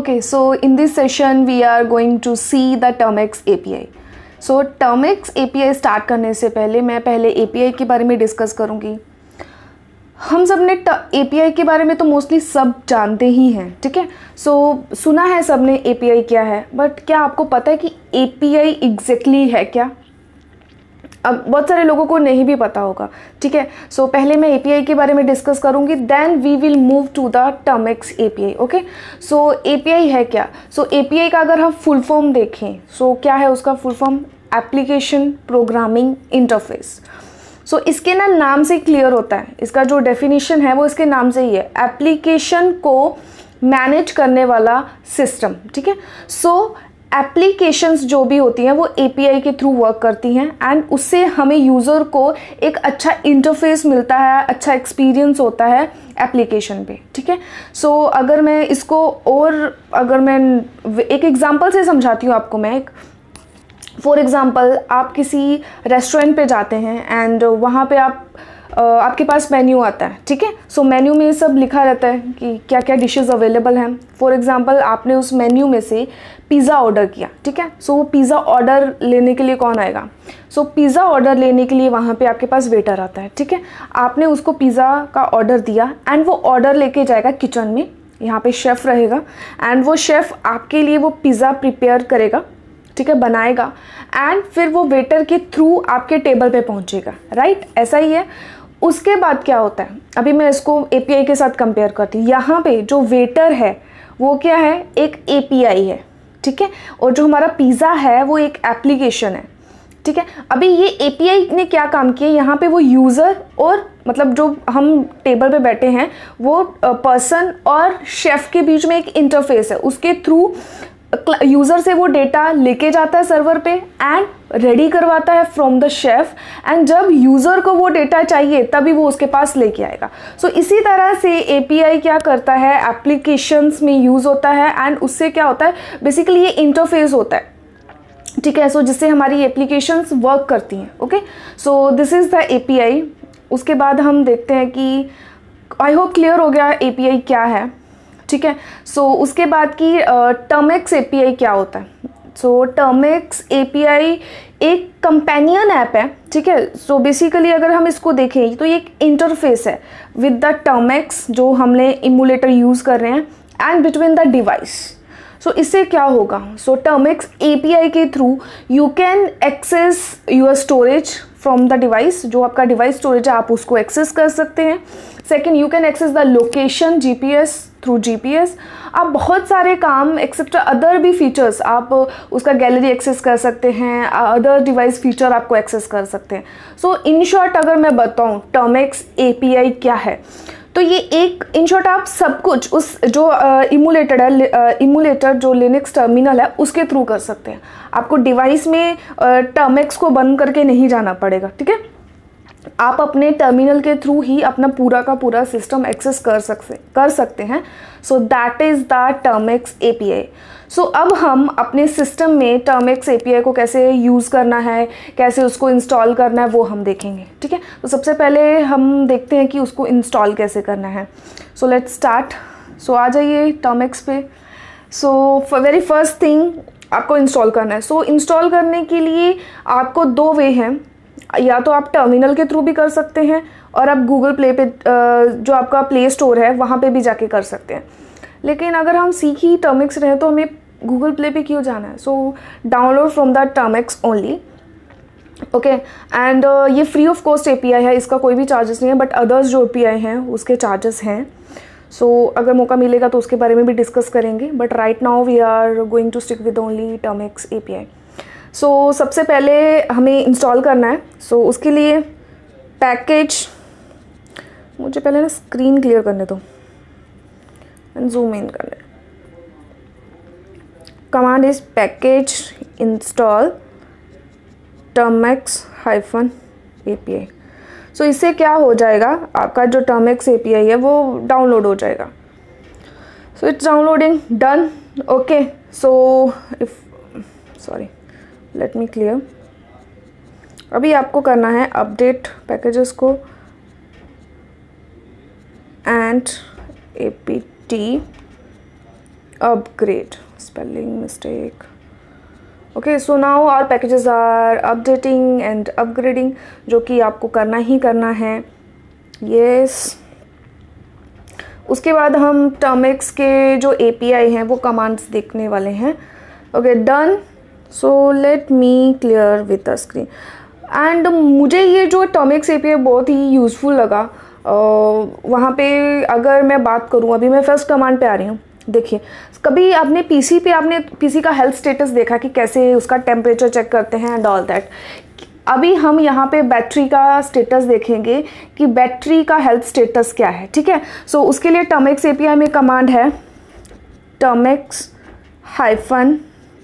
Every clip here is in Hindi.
Okay, so in this session we are going to see the Termux API. So Termux API start करने से पहले मैं पहले API के बारे में डिस्कस करूँगी। हम सब ने API के बारे में तो मोस्टली सब जानते ही हैं, ठीक है। सो सुना है सब ने API क्या है, बट क्या आपको पता है कि API एग्जैक्टली है क्या? अब बहुत सारे लोगों को नहीं भी पता होगा, ठीक है। सो पहले मैं API के बारे में डिस्कस करूंगी, then we will move to the Termux API। Okay, so API है क्या? सो API का अगर हम फुल फॉर्म देखें, सो क्या है उसका full form? Application programming interface. So इसके नाम से क्लियर होता है, इसका जो डेफिनेशन है वो इसके नाम से ही है, एप्लीकेशन को मैनेज करने वाला सिस्टम, ठीक है। सो एप्लीकेशंस जो भी होती हैं वो API के थ्रू वर्क करती हैं एंड उससे हमें यूज़र को एक अच्छा इंटरफेस मिलता है, अच्छा एक्सपीरियंस होता है एप्लीकेशन पे, ठीक है। सो अगर मैं इसको और अगर मैं एक एग्जांपल से समझाती हूँ आपको, मैं एक फॉर एग्ज़ाम्पल आप किसी रेस्टोरेंट पे जाते हैं एंड वहाँ पे आपके पास मेन्यू आता है, ठीक है। सो मेन्यू में सब लिखा रहता है कि क्या क्या डिशेस अवेलेबल हैं। फॉर एग्ज़ाम्पल आपने उस मेन्यू में से पिज़्ज़ा ऑर्डर किया, ठीक है। सो वो पिज़्ज़ा ऑर्डर लेने के लिए कौन आएगा? सो पिज़्ज़ा ऑर्डर लेने के लिए वहाँ पे आपके पास वेटर आता है, ठीक है। आपने उसको पिज़्ज़ा का ऑर्डर दिया एंड वो ऑर्डर लेके जाएगा किचन में, यहाँ पे शेफ़ रहेगा एंड वो शेफ़ आपके लिए वो पिज़्ज़ा प्रिपेयर करेगा, ठीक है, बनाएगा एंड फिर वो वेटर के थ्रू आपके टेबल पे पहुंचेगा, राइट। ऐसा ही है। उसके बाद क्या होता है, अभी मैं इसको API के साथ कंपेयर करती हूँ। यहाँ पे जो वेटर है वो क्या है? एक API है, ठीक है। और जो हमारा पिज़्ज़ा है वो एक एप्लीकेशन है, ठीक है। अभी ये API ने क्या काम किया, यहाँ पे वो यूज़र और मतलब जो हम टेबल पे बैठे हैं वो पर्सन और शेफ़ के बीच में एक इंटरफेस है, उसके थ्रू यूज़र से वो डेटा लेके जाता है सर्वर पे एंड रेडी करवाता है फ्रॉम द शेफ़ एंड जब यूज़र को वो डेटा चाहिए तभी वो उसके पास लेके आएगा। सो इसी तरह से API क्या करता है, एप्लीकेशंस में यूज़ होता है एंड उससे क्या होता है, बेसिकली ये इंटरफेस होता है, ठीक है। सो जिससे हमारी एप्लीकेशंस वर्क करती हैं। Okay, so this is the API। उसके बाद हम देखते हैं कि आई होप क्लियर हो गया API क्या है, ठीक है। सो उसके बाद की Termux API क्या होता है? सो Termux API एक कंपेनियन ऐप है, ठीक है। सो बेसिकली अगर हम इसको देखें तो ये एक इंटरफेस है विद द Termux जो हमने इमुलेटर यूज़ कर रहे हैं and between the device. So इससे क्या होगा? सो Termux API के through you can access your storage from the device, जो आपका डिवाइस स्टोरेज है आप उसको एक्सेस कर सकते हैं। Second, you can access the location GPS through GPS। आप बहुत सारे काम एक्सेप्ट अदर भी फीचर्स, आप उसका गैलरी एक्सेस कर सकते हैं, अदर डिवाइस फीचर आपको एक्सेस कर सकते हैं। सो इन शॉर्ट अगर मैं बताऊँ Termux API क्या है, तो ये एक इन शॉर्ट आप सब कुछ उस जो इमुलेटर जो लिनक्स टर्मिनल है उसके थ्रू कर सकते हैं। आपको डिवाइस में Termux को बंद करके नहीं जाना पड़ेगा, ठीक है। आप अपने टर्मिनल के थ्रू ही अपना पूरा का पूरा सिस्टम एक्सेस कर सकते हैं। So that is the Termux API। So अब हम अपने सिस्टम में Termux API को कैसे यूज़ करना है, कैसे उसको इंस्टॉल करना है वो हम देखेंगे, ठीक है। तो सबसे पहले हम देखते हैं कि उसको इंस्टॉल कैसे करना है। So let's start. सो आ जाइए Termux पे। सो वेरी फर्स्ट थिंग आपको इंस्टॉल करना है। सो इंस्टॉल करने के लिए आपको दो वे हैं, या तो आप टर्मिनल के थ्रू भी कर सकते हैं और आप गूगल प्ले पे जो आपका प्ले स्टोर है वहाँ पे भी जाके कर सकते हैं। लेकिन अगर हम सीख ही Termux रहे तो हमें गूगल प्ले पे क्यों जाना है? So download from the Termux only. Okay, and ये फ्री ऑफ कॉस्ट API है, इसका कोई भी चार्जेस नहीं है, बट अदर्स जो API हैं उसके चार्जेस हैं। सो अगर मौका मिलेगा तो उसके बारे में भी डिस्कस करेंगे, but right now we are going to stick with only Termux API। So सबसे पहले हमें इंस्टॉल करना है। सो उसके लिए पैकेज, मुझे पहले ना स्क्रीन क्लियर करने दो एंड जूम इन करने। Command is package install Termux -API। So इससे क्या हो जाएगा, आपका जो Termux API है वो डाउनलोड हो जाएगा। So it's downloading, done. Okay, so let me clear. अभी आपको करना है अपडेट पैकेजेस को and apt upgrade, spelling mistake. Okay, so now our packages are updating and upgrading, जो कि आपको करना ही करना है. Yes. उसके बाद हम टर्मिक्स के जो API हैं वो कमांड्स देखने वाले हैं. Okay, done. So let me clear with the screen. And मुझे ये जो टर्मिक्स API बहुत ही यूज़फुल लगा. वहाँ पे अगर मैं बात करूँ, अभी मैं फर्स्ट कमांड पे आ रही हूँ. देखिए, कभी आपने पीसी का हेल्थ स्टेटस देखा कि कैसे उसका टेम्परेचर चेक करते हैं एंड ऑल दैट. अभी हम यहाँ पे बैटरी का स्टेटस देखेंगे कि बैटरी का हेल्थ स्टेटस क्या है. ठीक है, सो उसके लिए टर्मिक्स API में कमांड है टर्मिक्स हाइफन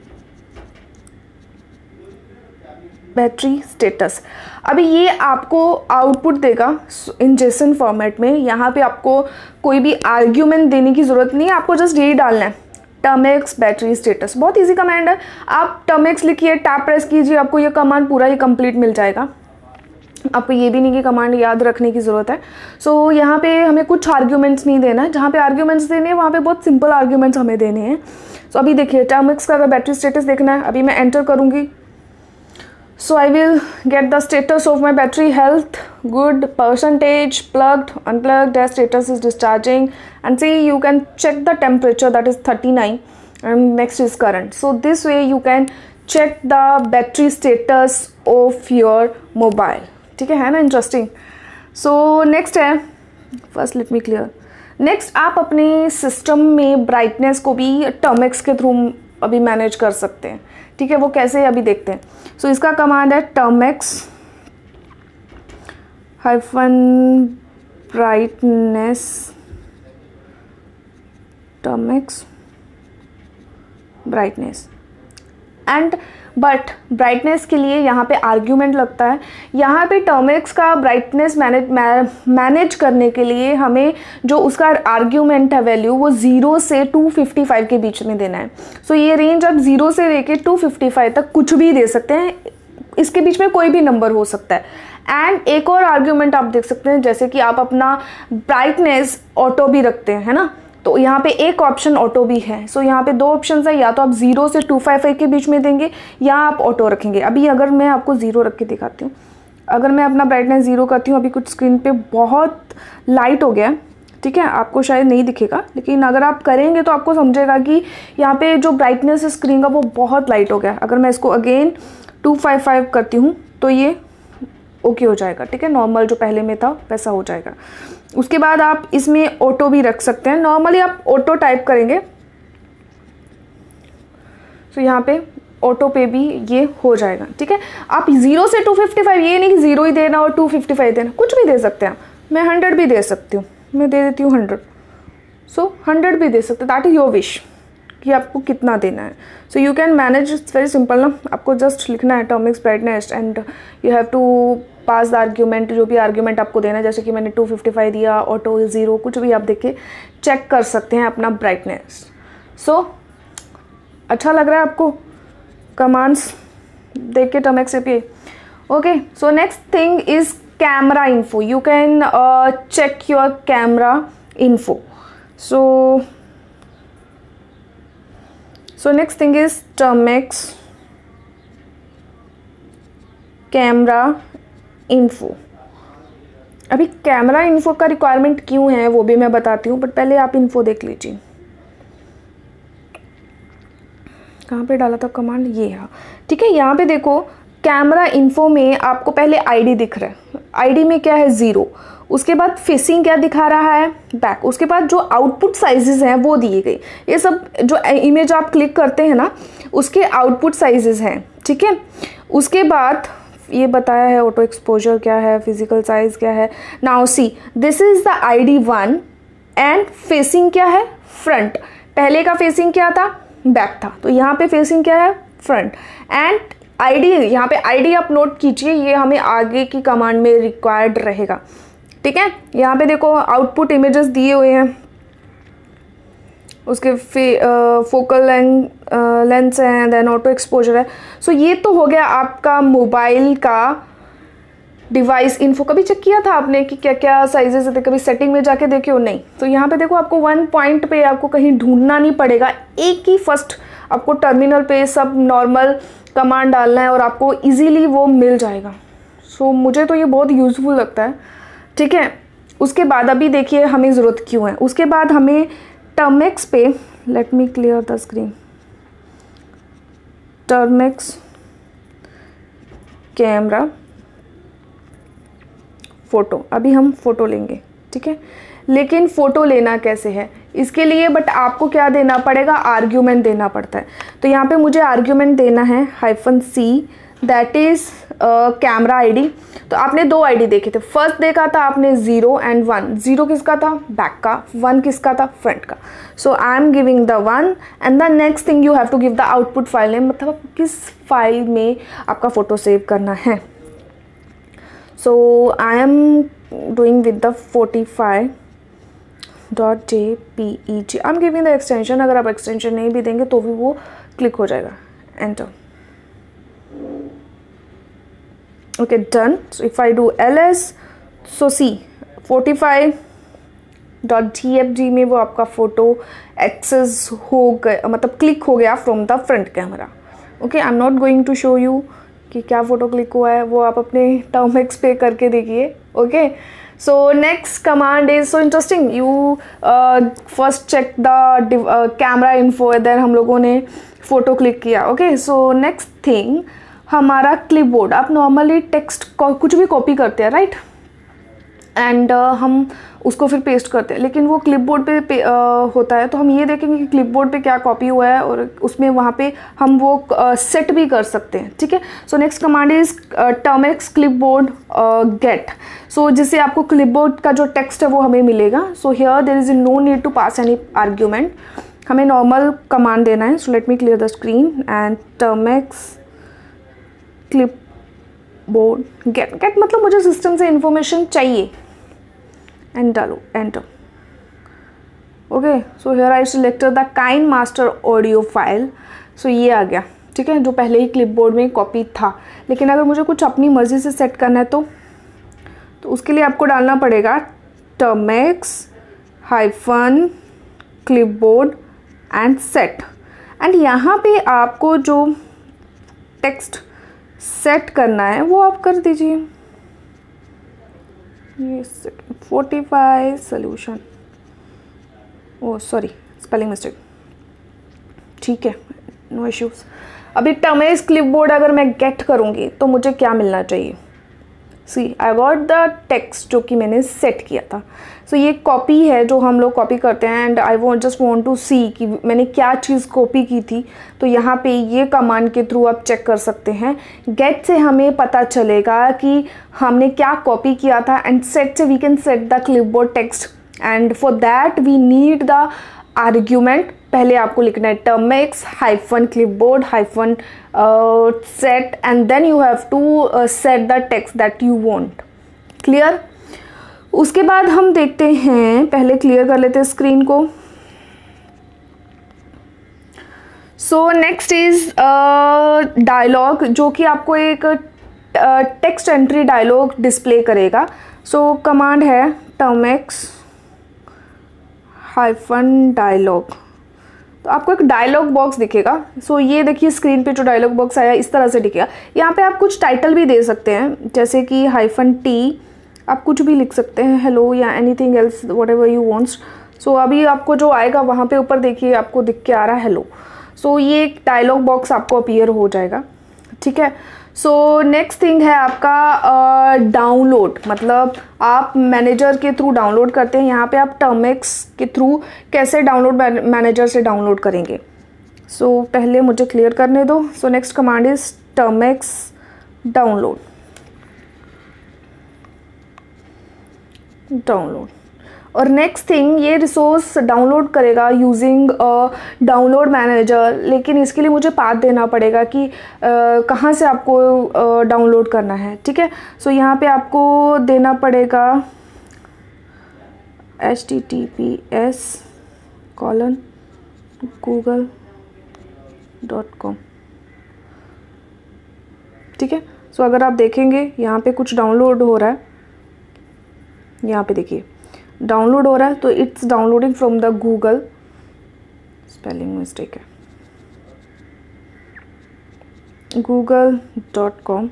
बैटरी स्टेटस. अभी ये आपको आउटपुट देगा इन जेसन फॉर्मेट में. यहाँ पे आपको कोई भी आर्ग्यूमेंट देने की ज़रूरत नहीं है, आपको जस्ट यही डालना है टर्मिक्स बैटरी स्टेटस. बहुत इजी कमांड है. आप टर्मिक्स लिखिए, टैप प्रेस कीजिए, आपको ये कमांड पूरा ही कंप्लीट मिल जाएगा. आपको ये भी नहीं कि कमांड याद रखने की ज़रूरत है. सो यहाँ पे हमें कुछ आर्ग्यूमेंट्स नहीं देना है. जहाँ पे आर्ग्यूमेंट्स देने हैं वहाँ पे बहुत सिंपल आर्ग्यूमेंट्स हमें देने हैं. सो अभी देखिए, टर्मिक्स का अगर बैटरी स्टेटस देखना है, अभी मैं एंटर करूँगी. So I will get the status of my battery health, good, percentage, plugged, unplugged, as status is discharging, and see you can check the temperature, that is 39, and next is current. So this way you can check the battery status of your mobile. ठीक है ना, interesting. So next है, first let me clear. Next आप अपने system में brightness को भी टर्मिक्स के थ्रू अभी मैनेज कर सकते हैं. ठीक है, वो कैसे अभी देखते हैं. सो इसका कमांड है Termux hyphen brightness, Termux brightness. And but brightness के लिए यहाँ पे आर्ग्यूमेंट लगता है. यहाँ पे टर्मिक्स का ब्राइटनेस मैनेज करने के लिए हमें जो उसका आर्ग्यूमेंट है वैल्यू, वो 0 से 255 के बीच में देना है. सो ये रेंज आप 0 से लेके 255 तक कुछ भी दे सकते हैं. इसके बीच में कोई भी नंबर हो सकता है. एंड एक और आर्ग्यूमेंट आप देख सकते हैं, जैसे कि आप अपना ब्राइटनेस ऑटो भी रखते हैं, है ना. तो यहाँ पे एक ऑप्शन ऑटो भी है. सो यहाँ पे दो ऑप्शन है, या तो आप 0 से 255 के बीच में देंगे या आप ऑटो रखेंगे. अभी अगर मैं आपको 0 रख के दिखाती हूँ, अगर मैं अपना ब्राइटनेस 0 करती हूँ, अभी कुछ स्क्रीन पे बहुत लाइट हो गया है. ठीक है, आपको शायद नहीं दिखेगा, लेकिन अगर आप करेंगे तो आपको समझेगा कि यहाँ पे जो ब्राइटनेस है स्क्रीन का वो बहुत लाइट हो गया. अगर मैं इसको अगेन 255 करती हूँ तो ये ओके हो जाएगा. ठीक है, नॉर्मल जो पहले में था वैसा हो जाएगा. उसके बाद आप इसमें ऑटो भी रख सकते हैं. नॉर्मली आप ऑटो टाइप करेंगे तो यहाँ पे ऑटो पे भी ये हो जाएगा. ठीक है, आप 0 से 255, ये नहीं कि 0 ही देना और 255 देना, कुछ भी दे सकते हैं. मैं 100 भी दे सकती हूँ, मैं दे देती हूँ 100. सो 100 भी दे सकते, दैट इज़ योर विश कि आपको कितना देना है. So you can manage, it's very simple ना. आपको जस्ट लिखना है Termux brightness and you have to pass the argument, जो भी आर्ग्यूमेंट आपको देना है. जैसे कि मैंने 255 दिया, ऑटो 0, कुछ भी आप देख के चेक कर सकते हैं अपना ब्राइटनेस. सो अच्छा लग रहा है आपको कमांड्स देख के Termux API. Okay, so next thing is camera info. यू कैन check your camera info. So next thing is Termix camera info. अभी कैमरा इन्फो का रिक्वायरमेंट क्यों है वो भी मैं बताती हूँ, बट पहले आप इन्फो देख लीजिए. कहाँ पे डाला था कमांड, ये है. ठीक है, यहाँ पे देखो कैमरा इन्फो में आपको पहले आईडी दिख रहा है. आईडी में क्या है 0, उसके बाद फेसिंग क्या दिखा रहा है बैक, उसके बाद जो आउटपुट साइजेस हैं वो दिए गए. ये सब जो इमेज आप क्लिक करते हैं ना उसके आउटपुट साइजेस हैं. ठीक है, उसके बाद ये बताया है ऑटो एक्सपोजर क्या है, फिजिकल साइज क्या है. Now see this is the ID1 and facing क्या है फ्रंट. पहले का फेसिंग क्या था, बैक था, तो यहाँ पे फेसिंग क्या है फ्रंट. एंड आईडी, यहाँ पे आईडी आप नोट कीजिए, ये हमें आगे की कमांड में रिक्वायर्ड रहेगा. ठीक है, यहाँ पे देखो आउटपुट इमेजेस दिए हुए हैं, उसके फोकल लेंस है, देन ऑटो एक्सपोजर है. सो ये तो हो गया आपका मोबाइल का डिवाइस इन्फो कभी चेक किया था आपने कि क्या क्या साइजेस थे, कभी सेटिंग में जाके देखे हो? नहीं। तो यहाँ पे देखो आपको वन पॉइंट पे आपको कहीं ढूंढना नहीं पड़ेगा, एक ही फर्स्ट आपको टर्मिनल पे सब नॉर्मल कमांड डालना है और आपको इजीली वो मिल जाएगा। सो मुझे तो ये बहुत यूज़फुल लगता है, ठीक है। उसके बाद अभी देखिए हमें ज़रूरत क्यों है, उसके बाद हमें टर्मेक्स पे, let me clear the screen, Termux camera photo, अभी हम फ़ोटो लेंगे, ठीक है। लेकिन फ़ोटो लेना कैसे है इसके लिए, बट आपको क्या देना पड़ेगा, आर्ग्यूमेंट देना पड़ता है। तो यहाँ पे मुझे आर्ग्यूमेंट देना है -c, that is camera ID. तो आपने दो आईडी देखे थे, फर्स्ट देखा था आपने 0 and 1। 0 किसका था, बैक का, 1 किसका था, फ्रंट का। So I am giving the 1 and the next thing you have to give the output file name, मतलब किस फाइल में आपका फ़ोटो सेव करना है। So I am doing with the 45.jpeg। I am giving the extension, अगर आप एक्सटेंशन नहीं भी देंगे तो भी वो क्लिक हो जाएगा, enter. Okay done. So if I do ls, so see 45.jpg में वो आपका फ़ोटो एक्सेस हो गया, मतलब क्लिक हो गया from the front camera. Okay, I am not going to show you कि क्या फ़ोटो क्लिक हुआ है, वो आप अपने टर्मेक्स पे करके देखिए। Okay, so next command is so interesting. You first check the camera info, then हम लोगों ने फ़ोटो क्लिक किया। ओके, सो नेक्स्ट थिंग हमारा क्लिपबोर्ड। आप नॉर्मली टेक्स्ट कुछ भी कॉपी करते हैं, राइट, एंड हम उसको फिर पेस्ट करते हैं, लेकिन वो क्लिपबोर्ड पे होता है। तो हम ये देखेंगे कि क्लिपबोर्ड पे क्या कॉपी हुआ है और उसमें वहाँ पे हम वो सेट भी कर सकते हैं, ठीक है। So next command is Termux clipboard get. So जिससे आपको क्लिपबोर्ड का जो टेक्स्ट है वो हमें मिलेगा। So here there is no need to pass any argument, हमें नॉर्मल कमांड देना है। So let me clear the screen and Termux clipboard get. Get मतलब मुझे सिस्टम से इंफॉर्मेशन चाहिए, एंड डालो enter. Okay, so here I selected the kind master audio file. So ये आ गया, ठीक है, जो पहले ही क्लिपबोर्ड में कॉपी था। लेकिन अगर मुझे कुछ अपनी मर्जी से सेट करना है तो उसके लिए आपको डालना पड़ेगा Termux -clipboard and set. And यहाँ पे आपको जो टेक्स्ट सेट करना है वो आप कर दीजिए। ये 45 solution, oh sorry spelling mistake, ठीक है, नो इश्यूज। अभी टर्मेक्स क्लिपबोर्ड अगर मैं गेट करूँगी तो मुझे क्या मिलना चाहिए, see I got the text जो कि मैंने सेट किया था। सो ये कॉपी है जो हम लोग कॉपी करते हैं, and I just want to see कि मैंने क्या चीज़ कॉपी की थी। तो यहाँ पे ये कमांड के थ्रू आप चेक कर सकते हैं। गेट से हमें पता चलेगा कि हमने क्या कॉपी किया था, एंड सेट से we can set the clipboard text, and for that we need the argument. पहले आपको लिखना है Termux -clipboard -set and then you have to set the text that you want। Clear? उसके बाद हम देखते हैं, पहले क्लियर कर लेते हैं स्क्रीन को। सो नेक्स्ट इज डायलॉग, जो कि आपको एक टेक्स्ट एंट्री डायलॉग डिस्प्ले करेगा। सो कमांड है टर्मेक्स -dialog। तो आपको एक डायलॉग बॉक्स दिखेगा। सो ये देखिए स्क्रीन पे जो डायलॉग बॉक्स आया इस तरह से दिखेगा। यहाँ पे आप कुछ टाइटल भी दे सकते हैं, जैसे कि -t, आप कुछ भी लिख सकते हैं, हेलो या anything else whatever you wants. So अभी आपको जो आएगा वहाँ पे ऊपर देखिए आपको दिख के आ रहा है हेलो। सो ये एक डायलॉग बॉक्स आपको अपीयर हो जाएगा, ठीक है। सो नेक्स्ट थिंग है आपका डाउनलोड, मतलब आप मैनेजर के थ्रू डाउनलोड करते हैं। यहाँ पे आप टर्मेक्स के थ्रू कैसे डाउनलोड मैनेजर से डाउनलोड करेंगे। सो पहले मुझे क्लियर करने दो। So next command is termux download. और नेक्स्ट थिंग, ये रिसोर्स डाउनलोड करेगा यूजिंग डाउनलोड मैनेजर, लेकिन इसके लिए मुझे पाथ देना पड़ेगा कि कहाँ से आपको डाउनलोड करना है, ठीक है। सो यहाँ पे आपको देना पड़ेगा https://google.com, ठीक है। सो अगर आप देखेंगे यहाँ पे कुछ डाउनलोड हो रहा है, यहाँ पे देखिए डाउनलोड हो रहा है, तो it's downloading from the Google, spelling mistake है, google.com,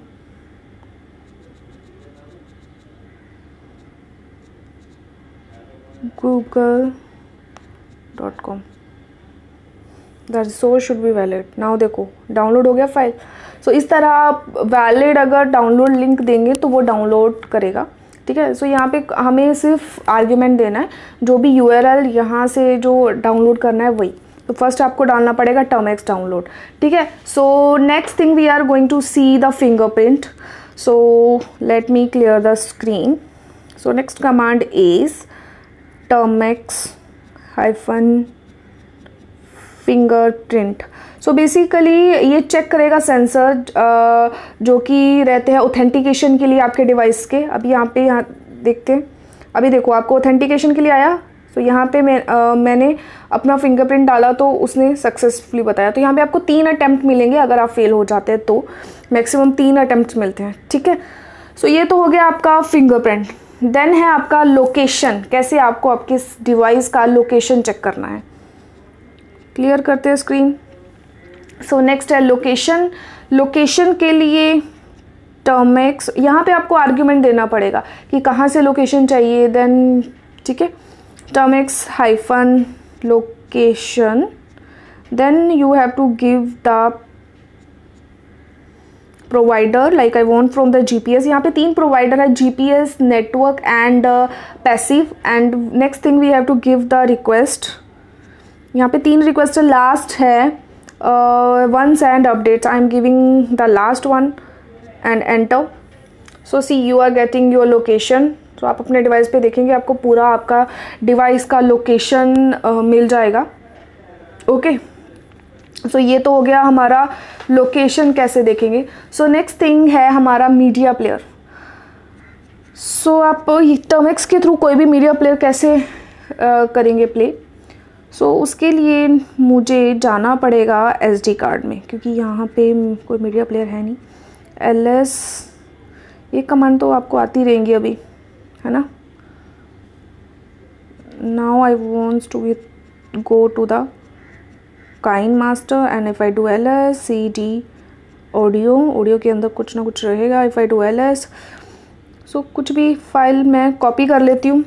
google.com, that source should be valid. Now देखो डाउनलोड हो गया फाइल। सो इस तरह आप वैलिड अगर डाउनलोड लिंक देंगे तो वो डाउनलोड करेगा, ठीक है। सो यहाँ पे हमें सिर्फ आर्ग्यूमेंट देना है, जो भी यूआरएल यहाँ से जो डाउनलोड करना है वही। तो फर्स्ट आपको डालना पड़ेगा termx डाउनलोड, ठीक है। So next thing we are going to see the fingerprint. So let me clear the screen. So next command is termx -fingerprint। So basically ये चेक करेगा सेंसर जो कि रहते हैं ऑथेंटिकेशन के लिए आपके डिवाइस के। अभी यहाँ देखते हैं, अभी देखो आपको ऑथेंटिकेशन के लिए आया। तो यहाँ पे मैंने अपना फिंगरप्रिंट डाला तो उसने सक्सेसफुली बताया। तो यहाँ पे आपको 3 अटैम्प्ट मिलेंगे, अगर आप फेल हो जाते हैं तो मैक्सिमम 3 अटैम्प्ट मिलते हैं, ठीक है। सो ये तो हो गया आपका फिंगरप्रिंट। देन है आपका लोकेशन, कैसे आपको आपके डिवाइस का लोकेशन चेक करना है। क्लियर करते हैं स्क्रीन। सो नेक्स्ट है लोकेशन। लोकेशन के लिए termx, यहाँ पे आपको आर्ग्यूमेंट देना पड़ेगा कि कहाँ से लोकेशन चाहिए। देन ठीक है, termx -location, then you have to give the provider, like I want from the GPS। यहाँ पे 3 प्रोवाइडर है, GPS, network and passive. And next thing we have to give the request. यहाँ पे 3 रिक्वेस्ट है, लास्ट है once and updates. I am giving the last one and enter. So see you are getting your location. तो आप अपने डिवाइस पे देखेंगे आपको पूरा आपका डिवाइस का लोकेशन मिल जाएगा, ओके। सो ये तो हो गया हमारा लोकेशन कैसे देखेंगे। सो नेक्स्ट थिंग है हमारा मीडिया प्लेयर। सो आप termx के थ्रू कोई भी मीडिया प्लेयर कैसे करेंगे प्ले। सो उसके लिए मुझे जाना पड़ेगा SD कार्ड में, क्योंकि यहाँ पे कोई मीडिया प्लेयर है नहीं। ls, ये कमांड तो आपको आती रहेंगी अभी, है ना। Now I wants to go to the KineMaster and if I do ls cd audio के अंदर कुछ ना कुछ रहेगा। If I do ls, so कुछ भी फाइल मैं कॉपी कर लेती हूँ,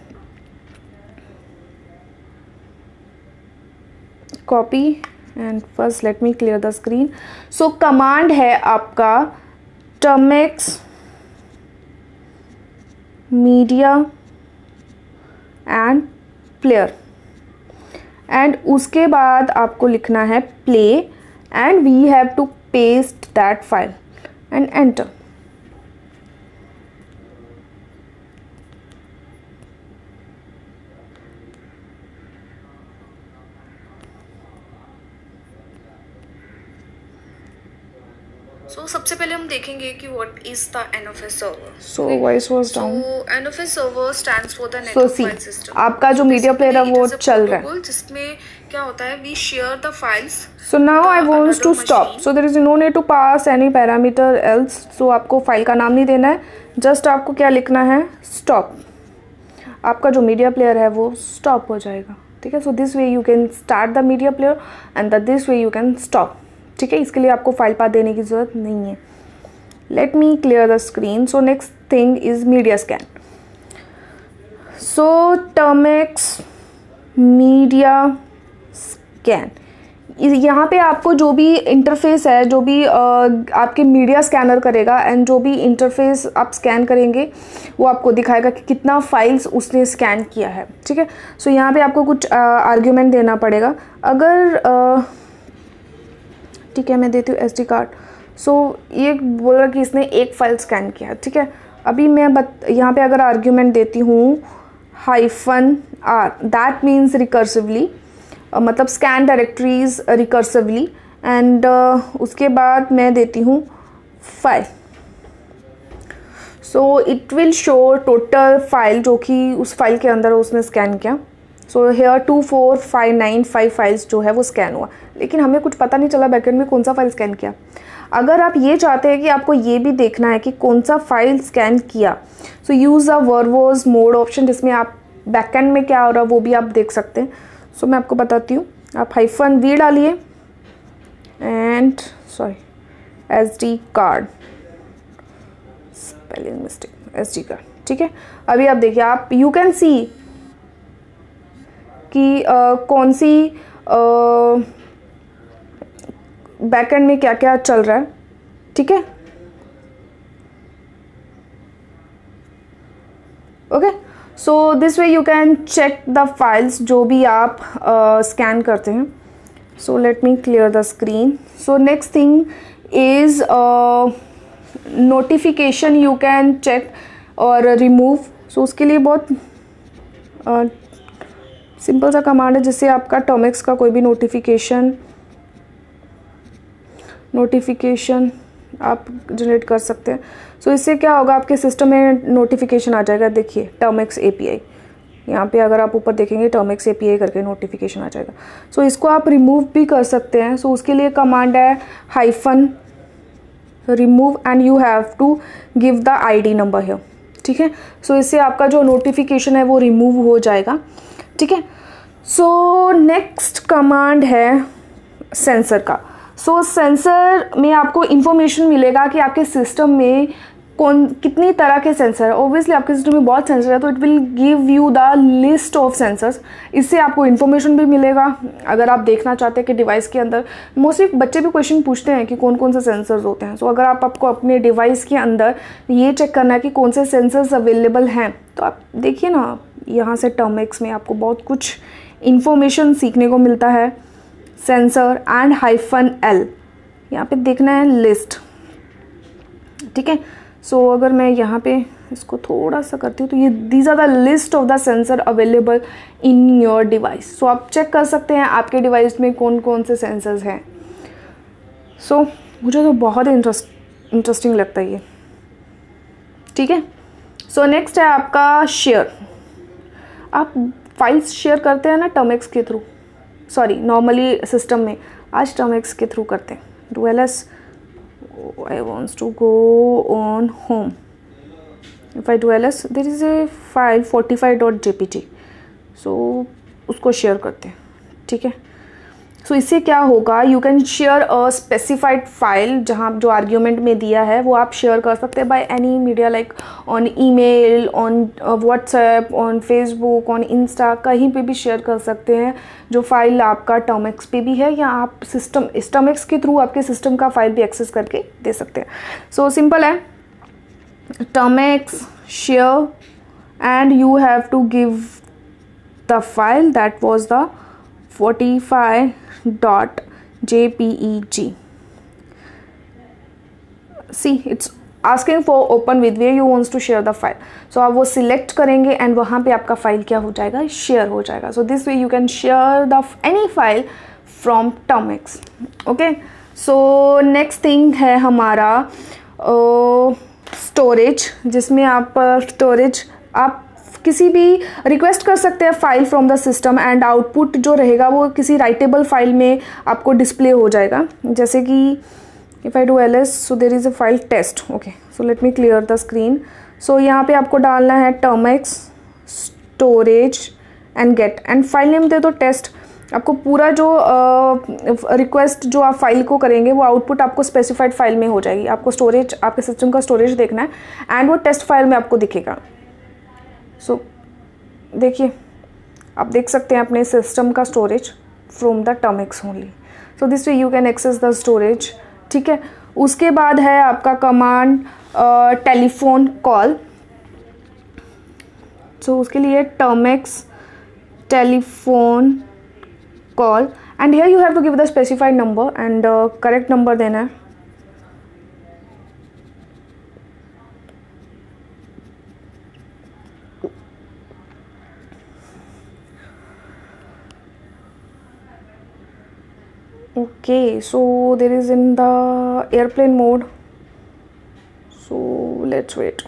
copy and first let me clear the screen. So command है आपका termx media and player, and उसके बाद आपको लिखना है play and we have to paste that file and enter. So सबसे पहले हम देखेंगे कि what is the NFS server. So voice was down. So NFS server stands for the So network see, file system. आपका जो मीडिया प्लेयर है वो चल रहा है, जिसमें क्या होता है, we share the files. So now I want to stop. So there is no need to pass any parameter else. So आपको फाइल का नाम नहीं देना है, जस्ट आपको क्या लिखना है, स्टॉप। आपका जो मीडिया प्लेयर है वो स्टॉप हो जाएगा, ठीक है। So this way you can start the media player and this way you can stop, ठीक है। इसके लिए आपको फाइल पाथ देने की ज़रूरत नहीं है। Let me clear the screen. So next thing is media scan. So termx media scan, यहाँ पे आपको जो भी इंटरफेस है, जो भी आपके मीडिया स्कैनर करेगा एंड जो भी इंटरफेस आप स्कैन करेंगे वो आपको दिखाएगा कि कितना फाइल्स उसने स्कैन किया है, ठीक है। सो यहाँ पे आपको कुछ आर्ग्यूमेंट देना पड़ेगा। अगर ठीक है, मैं देती हूँ SD कार्ड। सो ये बोल रहा कि इसने एक फ़ाइल स्कैन किया, ठीक है। अभी मैं यहाँ पे अगर आर्ग्यूमेंट देती हूँ -r, दैट मीन्स रिकर्सिवली, मतलब स्कैन डायरेक्टरीज रिकर्सिवली, एंड उसके बाद मैं देती हूँ file. So it will show total file जो कि उस फाइल के अंदर उसने स्कैन किया। सो हेयर 24595 फाइल्स जो है वो स्कैन हुआ, लेकिन हमें कुछ पता नहीं चला बैकएंड में कौन सा फाइल स्कैन किया। अगर आप ये चाहते हैं कि आपको ये भी देखना है कि कौन सा फाइल स्कैन किया, so use a verbose mode option, जिसमें आप बैकएंड में क्या हो रहा है वो भी आप देख सकते हैं। सो मैं आपको बताती हूँ, आप -v डालिए and SD card, spelling mistake, SD card, ठीक है। अभी आप देखिए, आप यू कैन सी कि कौन सी बैकएंड में क्या क्या चल रहा है, ठीक है। Okay, so this way you can check the files जो भी आप स्कैन करते हैं। So let me clear the screen. So next thing is notification, you can check और रिमूव। सो उसके लिए बहुत सिंपल सा कमांड है, जिससे आपका टर्मिक्स का कोई भी नोटिफिकेशन आप जनरेट कर सकते हैं। सो इससे क्या होगा, आपके सिस्टम में नोटिफिकेशन आ जाएगा। देखिए टर्मिक्स API, यहाँ पे अगर आप ऊपर देखेंगे टर्मिक्स API करके नोटिफिकेशन आ जाएगा। सो इसको आप रिमूव भी कर सकते हैं। सो उसके लिए कमांड है -remove and you have to give the ID number है, ठीक है। सो इससे आपका जो नोटिफिकेशन है वो रिमूव हो जाएगा, ठीक है। सो नेक्स्ट कमांड है सेंसर का। सो सेंसर में आपको इंफॉर्मेशन मिलेगा कि आपके सिस्टम में कितनी तरह के सेंसर है। ऑब्वियसली आपके सिस्टम में बहुत सेंसर है, तो it will give you the list of sensors. इससे आपको इन्फॉर्मेशन भी मिलेगा अगर आप देखना चाहते हैं कि डिवाइस के अंदर, मोस्टली बच्चे भी क्वेश्चन पूछते हैं कि कौन कौन से सेंसर्स होते हैं। सो अगर आपको अपने डिवाइस के अंदर ये चेक करना है कि कौन से सेंसर्स अवेलेबल हैं, तो आप देखिए ना, यहाँ से टर्मिक्स में आपको बहुत कुछ इन्फॉर्मेशन सीखने को मिलता है। सेंसर एंड -L, यहाँ पे देखना है लिस्ट, ठीक है। सो अगर मैं यहाँ पे इसको थोड़ा सा करती हूँ, तो ये these are the list of the sensor available in your device. So आप चेक कर सकते हैं आपके डिवाइस में कौन कौन से सेंसर्स हैं। सो मुझे तो बहुत इंटरेस्टिंग लगता है ये, ठीक है। सो नेक्स्ट है आपका शेयर। आप फाइल्स शेयर करते हैं ना टर्मिक्स के थ्रू, नॉर्मली सिस्टम में, आज टर्मिक्स के थ्रू करते हैं। do ls I wants to go on home, if I do ls there is a file 45.jpg, so उसको शेयर करते हैं, ठीक है। सो इससे क्या होगा, you can share a specified file, जहाँ जो आर्ग्यूमेंट में दिया है वो आप शेयर कर सकते हैं by any media, like on email, on WhatsApp, on Facebook, on Insta, कहीं पे भी शेयर कर सकते हैं जो फाइल आपका टर्मिक्स पे भी है, या आप टर्मिक्स के थ्रू आपके सिस्टम का फाइल भी एक्सेस करके दे सकते हैं। सो सिंपल है, termux share and you have to give the file that was the 45.jpeg. See, it's asking for open with where you wants to share the file. So आप वो सिलेक्ट करेंगे एंड वहाँ पे आपका फाइल क्या हो जाएगा, शेयर हो जाएगा। So this way you can share the any file from Termix. Okay. So next thing है हमारा स्टोरेज, जिसमें आप स्टोरेज आप किसी भी रिक्वेस्ट कर सकते हैं file from the system, and output जो रहेगा वो किसी राइटेबल फाइल में आपको डिस्प्ले हो जाएगा। जैसे कि if I do ls, so there is a file test. Okay, so let me clear the screen. So यहाँ पे आपको डालना है termux storage and get, and file name दे दो टेस्ट। आपको पूरा जो रिक्वेस्ट जो आप फाइल को करेंगे वो आउटपुट आपको स्पेसिफाइड फाइल में हो जाएगी। आपको स्टोरेज, आपके सिस्टम का स्टोरेज देखना है एंड वो टेस्ट फाइल में आपको दिखेगा। सो देखिए, आप देख सकते हैं अपने सिस्टम का storage from the termux only. So this way you can access the storage, ठीक है। उसके बाद है आपका कमांड टेलीफोन कॉल। सो उसके लिए termux telephone call, and here you have to give the specified number and correct number देना है। Okay, so there is in the airplane mode, so let's wait.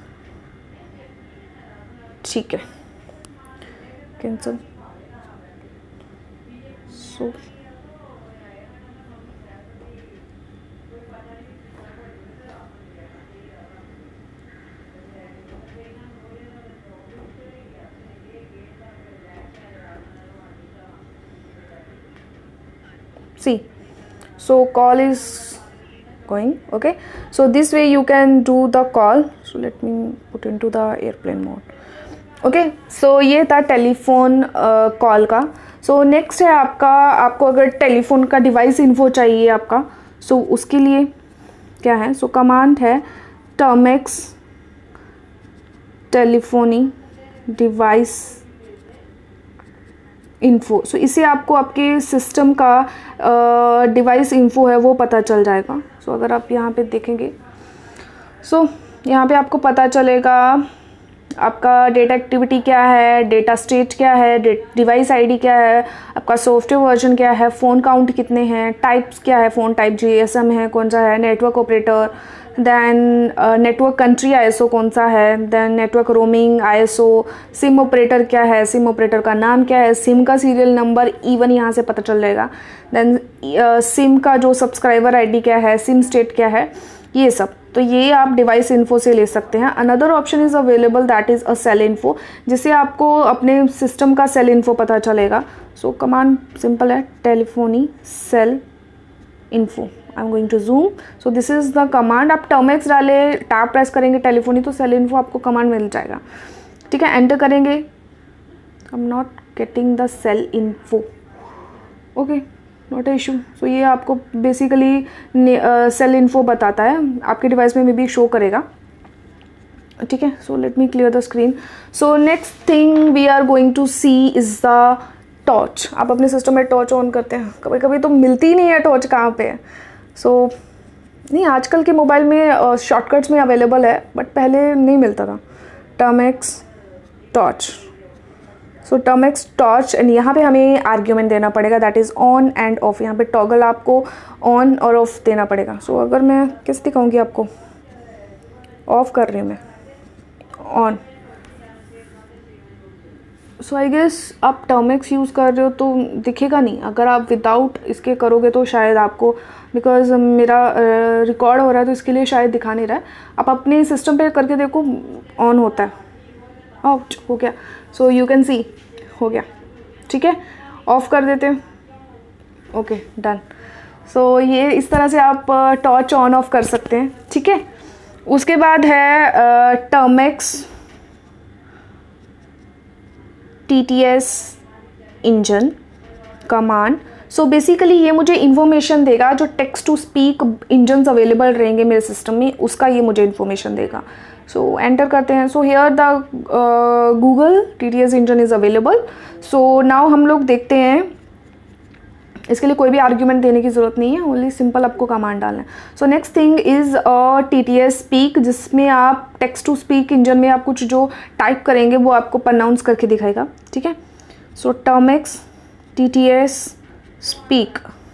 ठीक है, cancel. So see, so call is going. Okay, so this way you can do the call. So let me put into the airplane mode. Okay, so ये था टेलीफोन कॉल का. सो नेक्स्ट है आपको अगर टेलीफोन का डिवाइस इन्फो चाहिए आपका, सो उसके लिए क्या है, सो कमांड है termux telephony device info. So इससे आपको आपके सिस्टम का डिवाइस इन्फो है वो पता चल जाएगा. सो अगर आप यहाँ पे देखेंगे, सो यहाँ पे आपको पता चलेगा आपका डेटा एक्टिविटी क्या है, डेटा स्टेट क्या है, डिवाइस आईडी क्या है, आपका सॉफ्टवेयर वर्जन क्या है, फ़ोन काउंट कितने हैं, टाइप्स क्या है, फ़ोन टाइप जीएसएम है कौन सा है, network operator, then network country ISO कौन सा है, then network roaming ISO, SIM operator क्या है, सिम ऑपरेटर का नाम क्या है, सिम का सीरियल नंबर इवन यहाँ से पता चल जाएगा, देन सिम का जो सब्सक्राइबर आईडी क्या है, सिम स्टेट क्या है, ये सब. तो ये आप डिवाइस इन्फो से ले सकते हैं. Another option is available that is a cell info, जिससे आपको अपने सिस्टम का सेल इन्फो पता चलेगा. सो कमांड सिंपल है, telephony cell info. I am going to zoom. So this is the command. आप टर्मेक्स डाले, टैब प्रेस करेंगे टेलीफोनी, तो सेल इन्फो आपको कमांड मिल जाएगा. ठीक है, एंटर करेंगे. I am not getting the cell info. Okay, not a issue. So ये आपको बेसिकली सेल इन्फो बताता है, आपके डिवाइस में भी शो करेगा. ठीक है, so let me clear the screen. So next thing we are going to see is the torch. आप अपने सिस्टम में टॉर्च ऑन करते हैं, कभी कभी तो मिलती ही नहीं है टॉर्च कहाँ पे है. सो नहीं, आजकल के मोबाइल में शॉर्टकट्स में अवेलेबल है, बट पहले नहीं मिलता था. Termux torch. So termux torch, and यहाँ पे हमें आर्ग्यूमेंट देना पड़ेगा that is on and off. यहाँ पे टॉगल आपको ऑन और ऑफ देना पड़ेगा. सो अगर मैं किस दिखाऊंगी आपको, ऑफ कर रही हूँ मैं, ऑन. सो आई गेस आप टर्मेक्स यूज़ कर रहे हो तो दिखेगा नहीं. अगर आप विदाउट इसके करोगे तो शायद आपको, बिकॉज मेरा रिकॉर्ड हो रहा है तो इसके लिए शायद दिखा नहीं रहा है. आप अपने सिस्टम पे करके देखो, ऑन होता है. आउट हो गया. सो यू कैन सी हो गया. ठीक है, ऑफ कर देते हैं. Okay, done. सो ये इस तरह से आप टॉर्च ऑन ऑफ कर सकते हैं. ठीक है, उसके बाद है termux TTS engine command. So basically ये मुझे इन्फॉर्मेशन देगा जो text to speak engines available रहेंगे मेरे सिस्टम में, उसका ये मुझे इन्फॉर्मेशन देगा. सो एंटर करते हैं. So here the Google TTS engine is available. So now हम लोग देखते हैं. इसके लिए कोई भी आर्ग्यूमेंट देने की ज़रूरत नहीं है, ओनली सिंपल आपको कमांड डालना है. So next thing is TTS speak, जिसमें आप टेक्स्ट टू स्पीक इंजन में आप कुछ जो टाइप करेंगे वो आपको प्रनाउंस करके दिखाएगा. ठीक है, सो टर्मेक्स TTS स्पीक.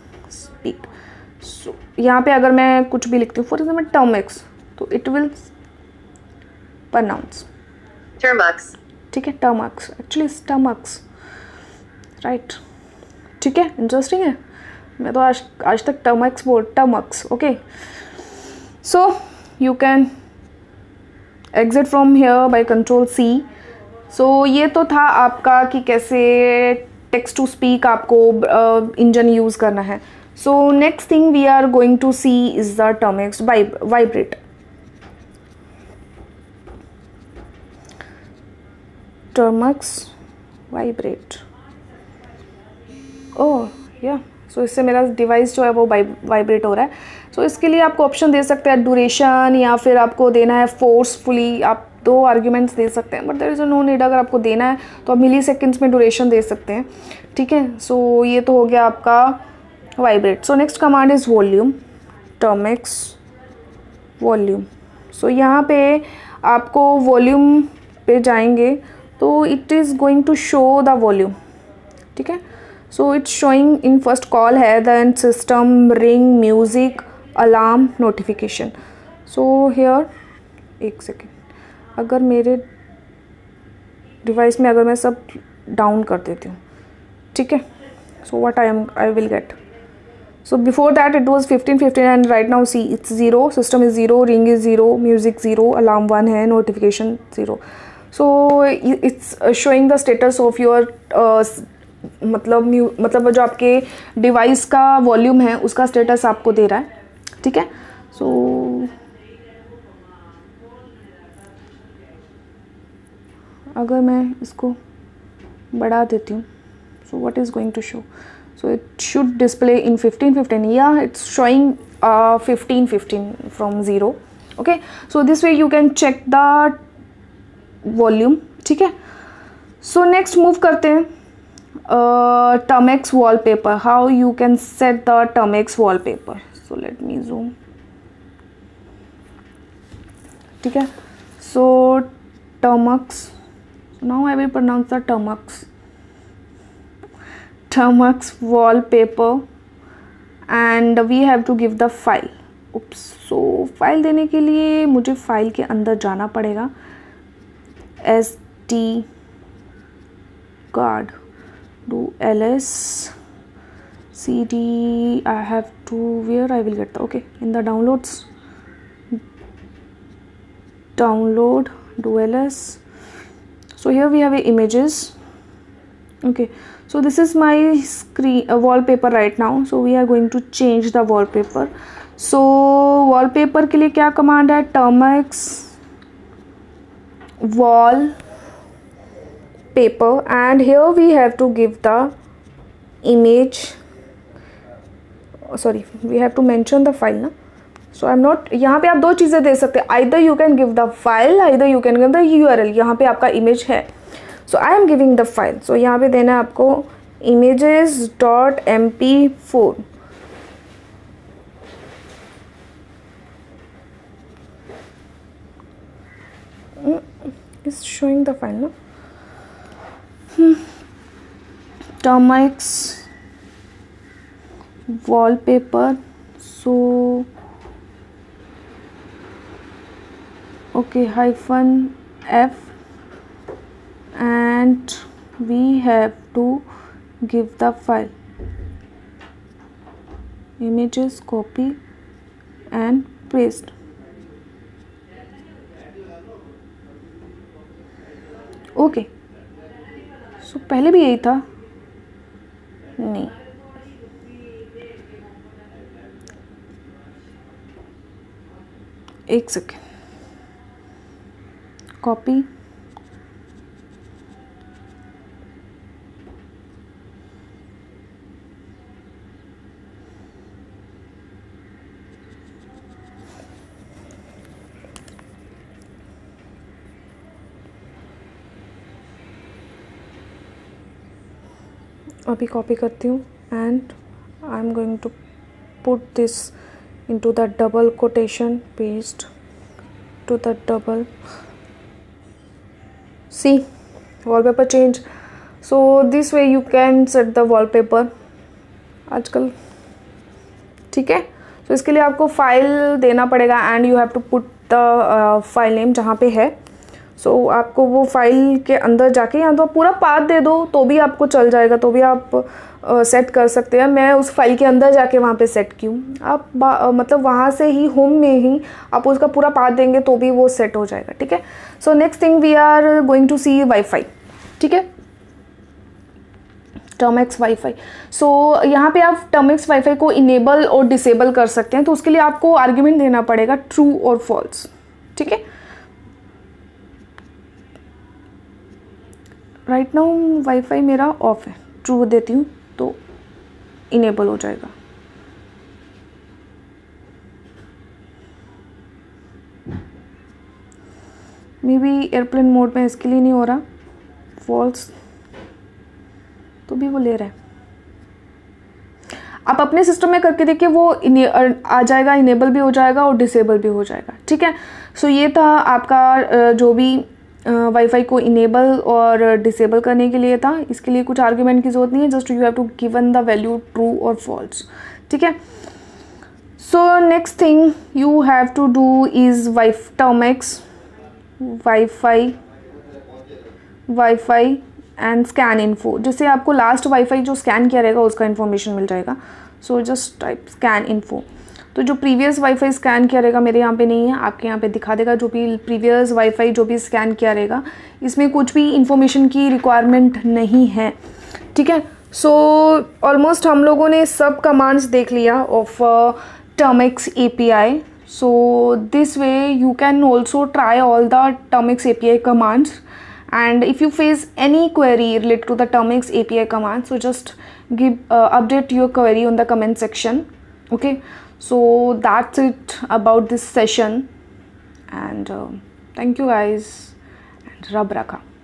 सो यहाँ पे अगर मैं कुछ भी लिखती हूँ, फॉर एग्जाम्पल टर्मेक्स, तो इट विल प्रनाउंस टर्मक्स. ठीक है, टर्मक्स, एक्चुअली टर्मक्स, राइट. ठीक है, इंटरेस्टिंग है. मैं तो आज तक termux. Okay, so you can exit from here by Ctrl+C. So ये तो था आपका कि कैसे टेक्स्ट टू स्पीक आपको इंजन यूज़ करना है. So next thing we are going to see is the termux vibrate. Termux vibrate. Oh yeah, so इससे मेरा डिवाइस जो है वो वाइब्रेट हो रहा है. सो इसके लिए आपको ऑप्शन दे सकते हैं ड्यूरेशन, या फिर आपको देना है फोर्सफुली. आप दो आर्ग्यूमेंट्स दे सकते हैं, but there is no need. अगर आपको देना है तो आप मिली सेकेंड्स में ड्यूरेशन दे सकते हैं. ठीक है, सो ये तो हो गया आपका vibrate. So next command is volume. Termux volume. So यहाँ पे आपको वॉल्यूम पे जाएंगे तो it is going to show the volume. ठीक है, so it's showing in first call है, then system, ring, music, alarm, notification. So here एक सेकेंड, अगर मेरे डिवाइस में अगर मैं सब डाउन कर देती हूँ, ठीक है, so what I will get. So before that it was 15 and right now see it's 0, system is 0, ring is 0, music 0, alarm 1 है, notification 0. So it's showing the status of your मतलब जो आपके डिवाइस का वॉल्यूम है उसका स्टेटस आपको दे रहा है, ठीक है। सो अगर मैं इसको बढ़ा देती हूँ, so what is going to show, so it should display in 15 या it's showing 15 from 0, okay. So this way you can check the volume, ठीक है। सो नेक्स्ट मूव करते हैं Termex wallpaper, how you can set the Termex wallpaper. So let me zoom, ठीक है। So Termex, now I will pronounce the Termex wallpaper and we have to give the file. Oops, so file देने के लिए मुझे फाइल के अंदर जाना पड़ेगा, SD card, do ls cd, I have to, where I will get the, okay, in the downloads, download, do ls. So here we have images, okay. So this is my screen wallpaper right now. So we are going to change the wallpaper. So wallpaper के लिए क्या command है, Termex wall paper, and here we have to give the image, sorry, we have to mention the file ना. So I'm not, यहाँ पे आप दो चीज़ें दे सकते हैं, either you can give the file, either you can give the URL. यहाँ पे आपका image है, so I am giving the file. So यहाँ पे देना है आपको images.mp4. Is showing the file ना. Termex wallpaper. So okay, -f, and we have to give the file, images, copy and paste. Okay, so पहले भी यही था, नहीं, एक सेकेंड, कॉपी, अभी कॉपी करती हूँ and I am going to put this into the double quotation, paste to the double, see wallpaper change. So this way you can set the wallpaper आजकल, ठीक है. तो इसके लिए आपको फाइल देना पड़ेगा and you have to put the file name जहाँ पे है. सो आपको वो फाइल के अंदर जाके या तो पूरा पाथ दे दो तो भी आपको चल जाएगा, तो भी आप सेट कर सकते हैं. मैं उस फाइल के अंदर जाके वहाँ पे सेट की हूँ. आप मतलब वहाँ से ही होम में ही आप उसका पूरा पाथ देंगे तो भी वो सेट हो जाएगा, ठीक है. So next thing we are going to see wifi, ठीक है. Termux wifi. सो यहाँ पे आप टर्मेक्स वाईफाई को इनेबल और डिसेबल कर सकते हैं. तो उसके लिए आपको आर्ग्यूमेंट देना पड़ेगा ट्रू और फॉल्स, ठीक है. राइट नाउ वाईफाई मेरा ऑफ है, ट्रू देती हूँ तो इनेबल हो जाएगा. मे बी एयरप्लेन मोड में इसके लिए नहीं हो रहा. फॉल्स तो भी वो ले रहा है. आप अपने सिस्टम में करके देखिए, वो आ जाएगा, इनेबल भी हो जाएगा और डिसेबल भी हो जाएगा, ठीक है. सो ये था आपका जो भी वाईफाई को इनेबल और डिसेबल करने के लिए था. इसके लिए कुछ आर्ग्यूमेंट की ज़रूरत नहीं है, just you have to given the value true और फॉल्स, ठीक है. So next thing you have to do is termux wifi and scan info, जिससे आपको लास्ट वाईफाई जो स्कैन किया रहेगा उसका इन्फॉर्मेशन मिल जाएगा. So just type scan info. तो जो प्रीवियस वाईफाई स्कैन किया रहेगा, मेरे यहाँ पे नहीं है, आपके यहाँ पे दिखा देगा. जो भी प्रीवियस वाईफाई जो भी स्कैन किया रहेगा, इसमें कुछ भी इंफॉर्मेशन की रिक्वायरमेंट नहीं है, ठीक है. सो ऑलमोस्ट हम लोगों ने सब कमांड्स देख लिया of Termux API. So this way you can also try all the Termux API commands, and if you face any query related to the Termux API command, so just give update your query on the comment section. Okay, so that's it about this session, and thank you guys, and Rab Rakha.